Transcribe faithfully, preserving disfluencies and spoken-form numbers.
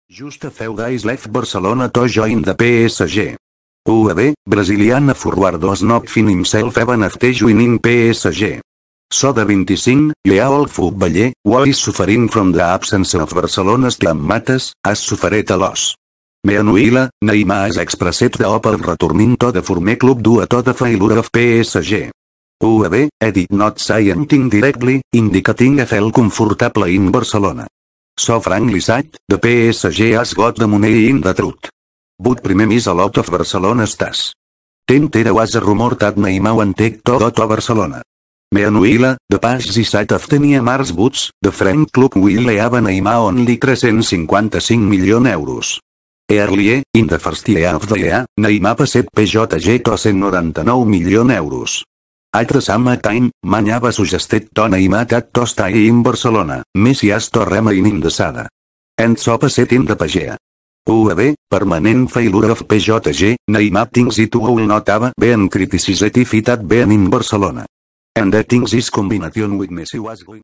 Just a few days left Barcelona to join the P S G. U A B, Brazilian forward does not find himself even after joining P S G. So the twenty-six-year-old footballer, who is suffering from the absence of Barcelona's teammates, has suffered a loss. Meanwhile, Neymar has expressed the hope of returning to the former club due to the failure of P S G. U A B, I did not say anything directly, indicating I felt comfortable in Barcelona. So frankly said, the P S G has got the money in the truth. But premium is a lot of Barcelona stars. Then there was a rumor that Neymar wanted to go to Barcelona. Meanwhile, the Pajzi side of the Niemar's boots, the French club will have Neymar only three hundred fifty-five million euros. Earlier, in the first year of the year, Neymar passed P J G to one hundred ninety-nine million euros. At the same time, many was suggested to Neymar that to stay in Barcelona, Messi has to remain in the side. And so passed in the Pajjee. U A B, permanent failure of P J G, Neymar thinks it will not have been criticized if it had been in Barcelona. And the things this combination with Messi was going